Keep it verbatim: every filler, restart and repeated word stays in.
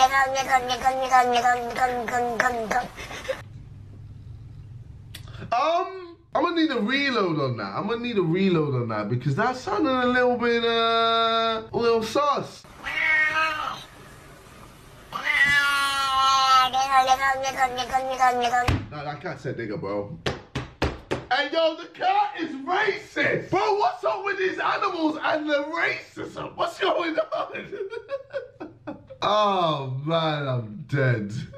Um, I'm gonna need a reload on that. I'm gonna need a reload on that because that sounded a little bit, uh, a little sus. No, that cat said nigga, bro. Hey, yo, the cat is racist. Bro, what's up with these animals and the racism? What's going on? Oh, man, I'm dead.